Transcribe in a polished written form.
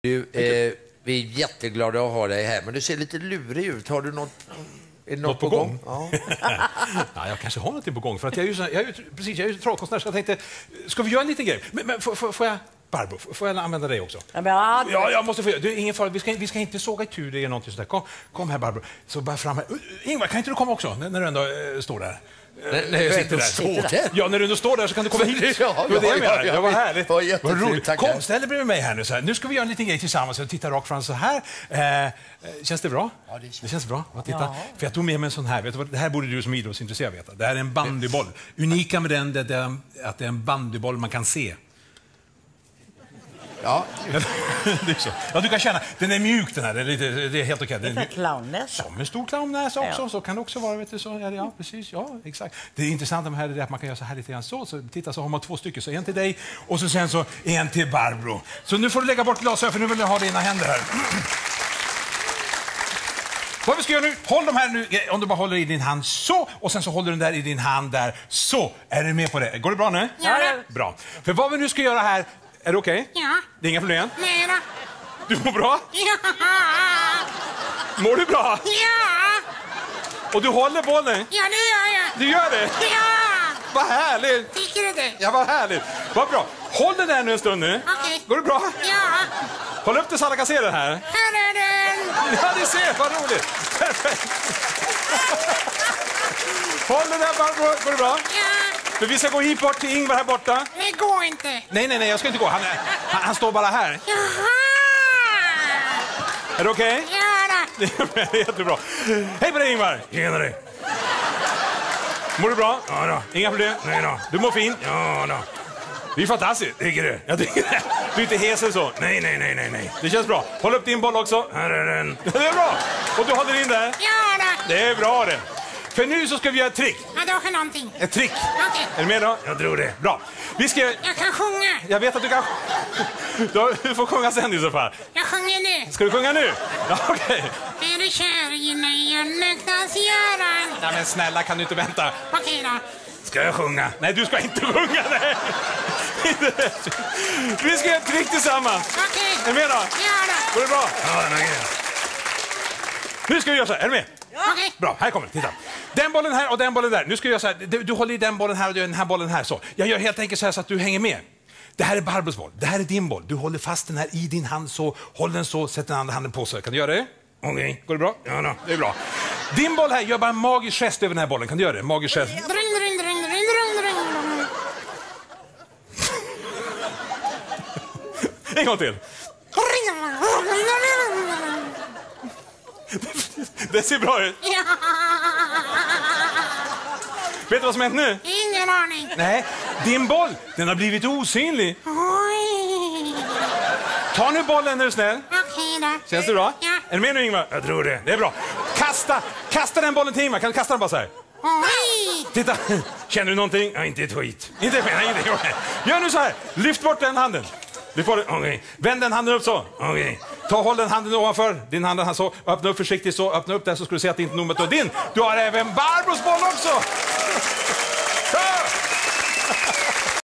Du, vi är jätteglada att ha dig här, men du ser lite lurig ut. Har du något... Är något på gång? Ja. Ja, jag kanske har något på gång. För att jag är ju trollkonstnär, så jag tänkte, ska vi göra en liten grej? Men får jag, Barbro, får jag använda dig också? Ja, jag måste få. Det är ingen fara, vi ska inte såga itu det eller någonting sådär. Kom här, Barbro. Så bara fram här. Ingvar, kan inte du komma också när du ändå står där? När jag sitter där. Ja, när du ändå står där så kan du komma hit. Ja, det var det jag menade. Det var härligt. Vad roligt. Kom, ställ dig bredvid mig här nu. Så här. Nu ska vi göra en liten grej tillsammans. Jag tittar rakt fram så här. Känns det bra? Ja, det känns bra. Titta. Ja. För jag tog med mig en sån här. Vet du vad? Det här borde du som idrottsintresserad veta. Det här är en bandyboll. Unika med den är att det är en bandyboll man kan se. Ja. Det är så. Ja, du kan känna. Den är mjuk, den här. Det är helt okej. Det är en clownnäsa. Som en stor clownnäsa också. Ja. Så kan det också vara. Vet du, så. Ja, precis. Ja, exakt. Det intressanta med det här är att man kan göra så här lite grann så titta, så har man 2 stycken. Så en till dig och så sen så en till Barbro. Så nu får du lägga bort glasögon, för nu vill jag ha dina händer här. Vad vi ska göra nu, håll de här nu, om du bara håller i din hand så, och sen så håller du den där i din hand där så. Är du med på det? Går det bra nu? Ja. Bra. För vad vi nu ska göra här, är det okej? Ja. Det är inga problem? Nej då. Du mår bra? Ja. Mår du bra? Ja. Och du håller bollen? Ja, det gör jag. Du gör det? Ja. Vad härligt! Tycker du det? Ja, vad härligt. Vad bra. Håll den där nu en stund nu. Okej. Går det bra? Ja. Håll upp det så alla kan se den här. Här är den. Ja, ni ser, vad roligt. Perfekt. Håll den där, Barbro. Går det bra? Ja. För vi ska gå hit bort till Ingvar här borta. Det går inte. Nej, jag ska inte gå. Han står bara här. Jaha. Är det okej? Ja då. Det är jättebra. Hej på dig, Ingvar. Tjena dig. Mår du bra? Ja då. Inga problem? Nej då. Du mår fint? Ja då. Det är fantastiskt. Tycker du? Jag tycker det. Du är inte hes eller så? Nej. Det känns bra. Håll upp din boll också. Här är den. Det är bra. Och du håller in där. Ja då. Det är bra det. För nu så ska vi göra ett trick. Ja, då har någonting. Ett trick. Okej. Är du med då? Jag tror det. Bra. Vi ska... Jag kan sjunga. Jag vet att du kan... Du får sjunga sen i så fall. Jag sjunger nu. Ska du sjunga nu? Ja, okej. Är du kär i Göran? Nej, men snälla, kan du inte vänta? Okej då. Ska jag sjunga? Nej, du ska inte sjunga, nej. Vi ska göra ett trick tillsammans. Okej. Är du med då? Ja då. Går det bra? Ja, nu ska vi göra så här. Är du med? Okej. Bra, här kommer det. Titta. Den bollen här och den bollen där. Nu ska jag göra så här. Du håller i den bollen här och den här bollen här. Så. Jag gör helt enkelt så här så att du hänger med. Det här är Barbros boll. Det här är din boll. Du håller fast den här i din hand så. Håll den så. Sätt den andra handen på sig. Kan du göra det? Okej. Går det bra? Ja, då. Det är bra. Din boll här, gör bara en magisk gest över den här bollen. Kan du göra det? Magisk gest. En gång till. Det ser bra ut. Ja. Vet du vad som hänt nu? Ingen aning. Nej, din boll, den har blivit osynlig. Oj. Ta nu bollen, är du snäll. Okej då. Känns det bra? Ja. Är du med nu, Ingvar? Jag tror det. Det är bra. Kasta den bollen till Ingvar. Kan du kasta den bara så här? Oj. Titta. Känner du någonting? Ja, inte ett skit. Inte ett skit. Nej, ingenting. Gör nu så här. Lyft bort den handen. Lyft bort den. Okej. Vänd den handen upp så. Okej. Håll den handen ovanför. Din hand här så. Öppna upp försiktigt så. Öppna upp där så ska du se att det inte är nog med din. Du har även Barbros boll också.